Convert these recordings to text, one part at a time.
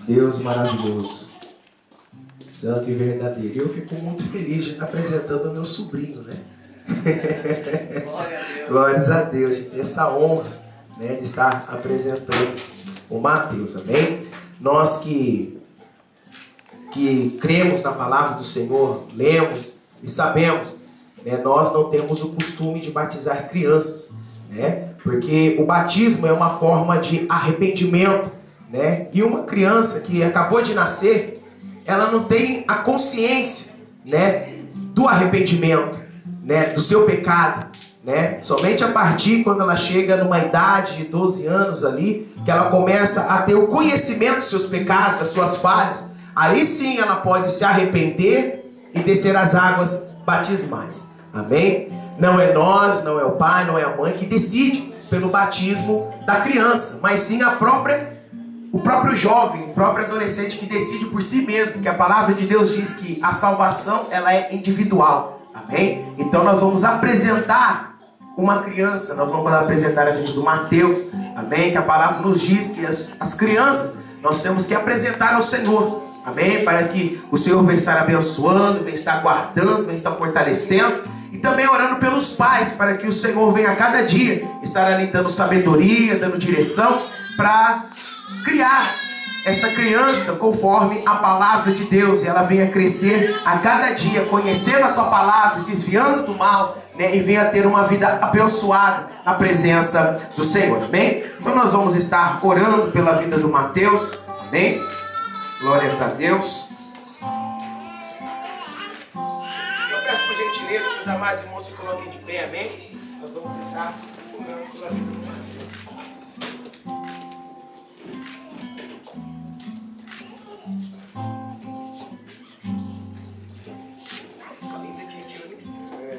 Deus maravilhoso, santo e verdadeiro. Eu fico muito feliz de estar apresentando o meu sobrinho, né? Glórias a Deus, de ter essa honra, né, de estar apresentando o Mateus, amém? Nós que cremos na palavra do Senhor, lemos e sabemos, né, nós não temos o costume de batizar crianças, né? Porque o batismo é uma forma de arrependimento, né? E uma criança que acabou de nascer, ela não tem a consciência, né, do arrependimento, né, do seu pecado, né? Somente a partir quando ela chega numa idade de 12 anos ali, que ela começa a ter o conhecimento dos seus pecados, das suas falhas, aí sim ela pode se arrepender e descer as águas batismais, amém? Não é nós, não é o pai, não é a mãe que decide pelo batismo da criança, mas sim o próprio jovem, o próprio adolescente que decide por si mesmo, porque a palavra de Deus diz que a salvação ela é individual, amém? Então nós vamos apresentar uma criança, nós vamos apresentar a vida do Mateus, amém? Que a palavra nos diz que as crianças nós temos que apresentar ao Senhor, amém? Para que o Senhor venha estar abençoando, venha estar guardando, venha estar fortalecendo. E também orando pelos pais, para que o Senhor venha a cada dia estar ali dando sabedoria, dando direção, para criar esta criança conforme a palavra de Deus. E ela venha crescer a cada dia, conhecendo a tua palavra, desviando do mal, né? E venha ter uma vida abençoada na presença do Senhor, amém? Então nós vamos estar orando pela vida do Mateus, amém? Glórias a Deus. Que os amados irmãos se coloquem de pé, amém? Nós vamos estar orando pela vida do Mateus. A linda tia nem estranha.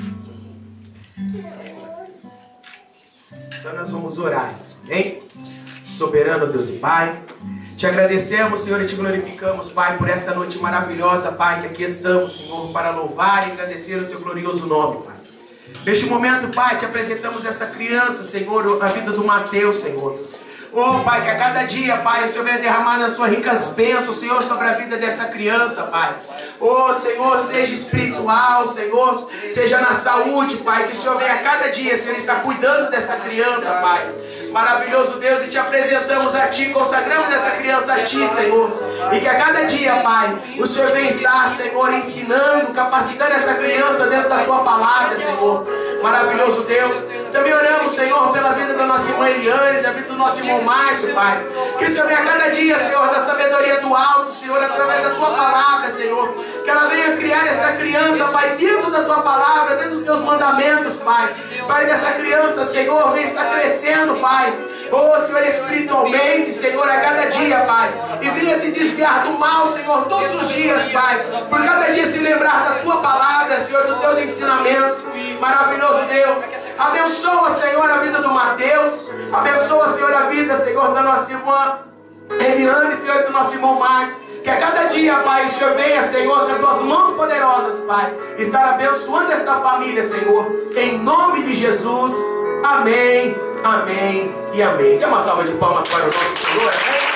Então nós vamos orar, amém? Soberano Deus e Pai, te agradecemos, Senhor, e te glorificamos, Pai, por esta noite maravilhosa, Pai, que aqui estamos, Senhor, para louvar e agradecer o teu glorioso nome, Pai. Neste momento, Pai, te apresentamos essa criança, Senhor, a vida do Mateus, Senhor. Oh, Pai, que a cada dia, Pai, o Senhor venha derramar nas suas ricas bênçãos, Senhor, sobre a vida desta criança, Pai. Oh, Senhor, seja espiritual, Senhor, seja na saúde, Pai, que o Senhor venha a cada dia, Senhor, estar cuidando dessa criança, Pai. Maravilhoso Deus, e te apresentamos a Ti, consagramos essa criança a Ti, Senhor. E que a cada dia, Pai, o Senhor vem estar, Senhor, ensinando, capacitando essa criança dentro da Tua palavra, Senhor. Maravilhoso Deus. Também oramos, Senhor, pela vida da nossa irmã Eliane, da vida do nosso irmão Márcio, Pai. Que o Senhor venha a cada dia, Senhor, da sabedoria do alto, Senhor, através da Tua palavra, Senhor. Que ela venha criar esta criança, Pai, dentro da Tua palavra, dentro dos Teus mandamentos, Pai. Para que essa criança, Senhor, venha estar crescendo, Pai. Oh, Senhor, espiritualmente, Senhor, a cada dia, Pai. E venha se desviar do mal, Senhor, todos os dias, Pai. Por cada dia se lembrar da Tua palavra, Senhor, dos Teus ensinamentos. Maravilhoso Deus. Abençoa, Senhor, a vida do Mateus. Abençoa, Senhor, a vida, Senhor, da nossa irmã Eliane, Senhor, do nosso irmão Márcio. Que a cada dia, Pai, o Senhor venha, Senhor, com as Tuas mãos poderosas, Pai, estar abençoando esta família, Senhor. Em nome de Jesus. Amém, amém e amém. Dê uma salva de palmas para o nosso Senhor, amém?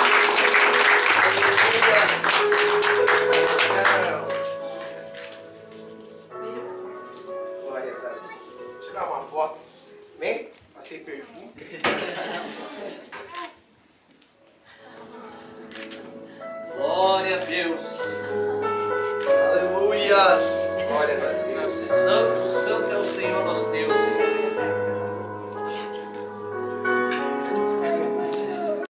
Glórias a Deus. Vou tirar uma foto, amém? Passei perfume. Glória a Deus. Aleluias. Glórias a Deus. Santo, santo é o Senhor nosso Deus.